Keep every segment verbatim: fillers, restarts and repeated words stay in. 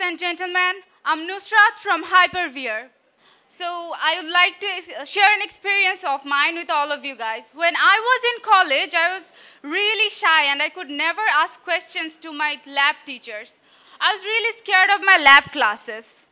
and gentlemen, I'm Nusrat from Hyperveer. So I would like to share an experience of mine with all of you guys. When I was in college, I was really shy and I could never ask questions to my lab teachers. I was really scared of my lab classes.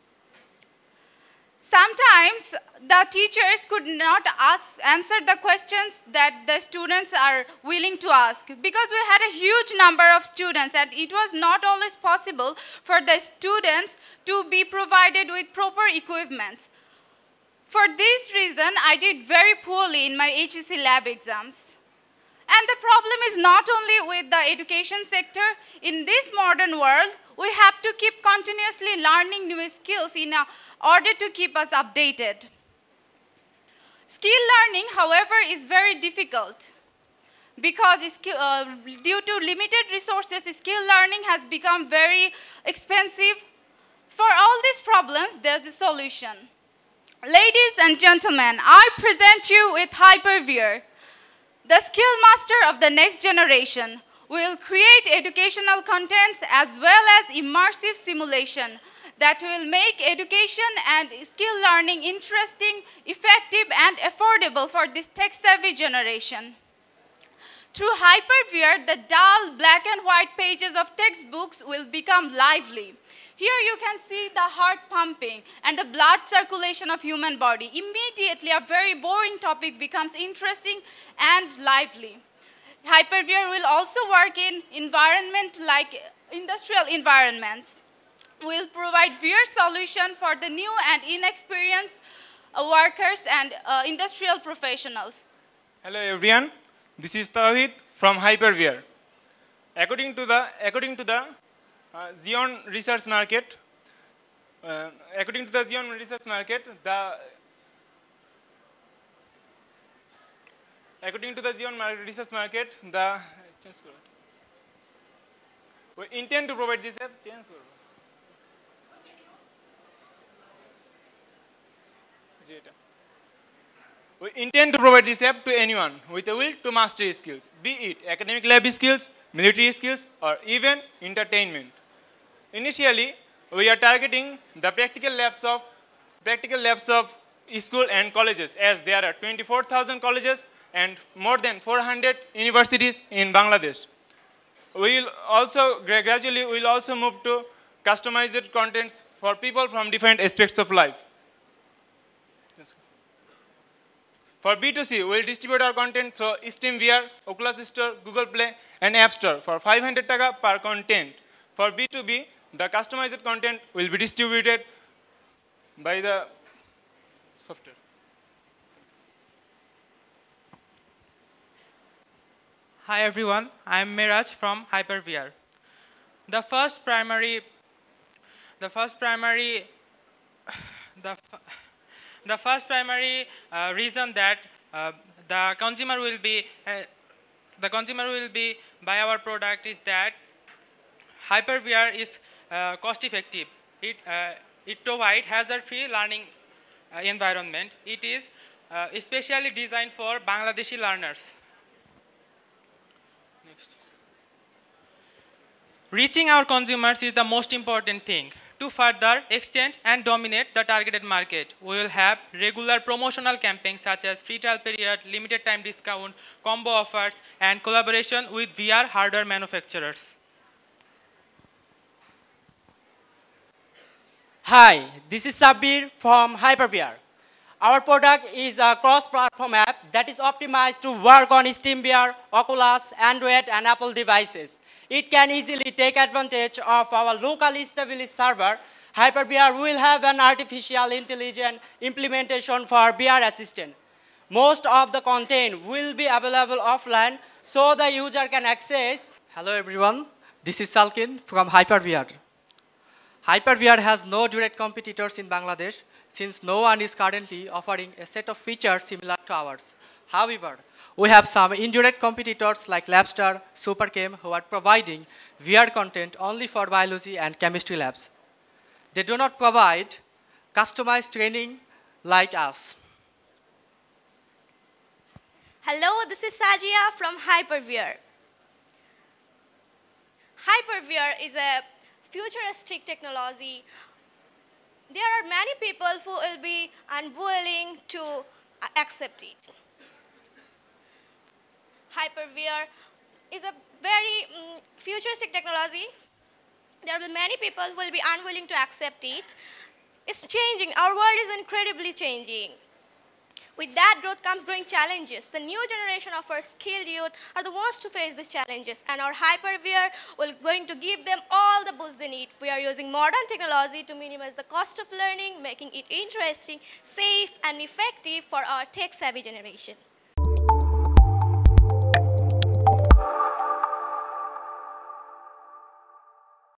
Sometimes the teachers could not ask, answer the questions that the students are willing to ask because we had a huge number of students and it was not always possible for the students to be provided with proper equipment. For this reason, I did very poorly in my H E C lab exams. And the problem is not only with the education sector. In this modern world, we have to keep continuously learning new skills in order to keep us updated. Skill learning, however, is very difficult because uh, due to limited resources, skill learning has become very expensive. For all these problems, there's a solution. Ladies and gentlemen, I present you with Hyperveer, the skill master of the next generation. We will create educational contents as well as immersive simulation that will make education and skill learning interesting, effective, and affordable for this tech-savvy generation. Through Hyperveer, the dull black and white pages of textbooks will become lively. Here you can see the heart pumping and the blood circulation of human body. Immediately, a very boring topic becomes interesting and lively. Hyperveer will also work in environment like industrial environments. We'll provide Veer solution for the new and inexperienced uh, workers and uh, industrial professionals. Hello everyone, this is Tawhid from Hyperveer. According to the according to the uh, Xeon Research Market, uh, according to the Xeon Research Market, the according to the Xeon Research Market, the we intend to provide this app. Change We intend to provide this app to anyone with a will to master skills, be it academic lab skills, military skills, or even entertainment. Initially, we are targeting the practical labs of practical labs of school and colleges, as there are twenty-four thousand colleges and more than four hundred universities in Bangladesh. We will also gradually we will also move to customized contents for people from different aspects of life. For B two C, we will distribute our content through SteamVR, Oculus Store, Google Play, and App Store for five hundred taka per content. For B two B, the customized content will be distributed by the software. Hi everyone, I am Miraj from Hyperveer. The first primary, the first primary, the The first primary uh, reason that uh, the consumer will be uh, the consumer will be buy our product is that Hyperveer is uh, cost effective. It uh, it provides hazard-free learning uh, environment. It is uh, especially designed for Bangladeshi learners. Next. Reaching our consumers is the most important thing. To further extend and dominate the targeted market, we will have regular promotional campaigns such as free trial period, limited time discount, combo offers, and collaboration with V R hardware manufacturers. Hi, this is Sabir from Hyperveer. Our product is a cross-platform app that is optimized to work on SteamVR, Oculus, Android, and Apple devices. It can easily take advantage of our locally established server. Hyperveer will have an artificial intelligence implementation for V R Assistant. Most of the content will be available offline so the user can access. Hello everyone, this is Salkin from Hyperveer. Hyperveer has no direct competitors in Bangladesh since no one is currently offering a set of features similar to ours. However, we have some indirect competitors like Labster, Superchem, who are providing V R content only for biology and chemistry labs. They do not provide customized training like us. Hello, this is Sajia from Hyperveer. Hyperveer is a futuristic technology, there are many people who will be unwilling to uh, accept it. Hyper-V R is a very um, futuristic technology. There will be many people who will be unwilling to accept it. It's changing. Our world is incredibly changing. With that growth comes growing challenges. The new generation of our skilled youth are the ones to face these challenges, and our Hyper-V R will going to give them all the boost they need. We are using modern technology to minimize the cost of learning, making it interesting, safe, and effective for our tech-savvy generation.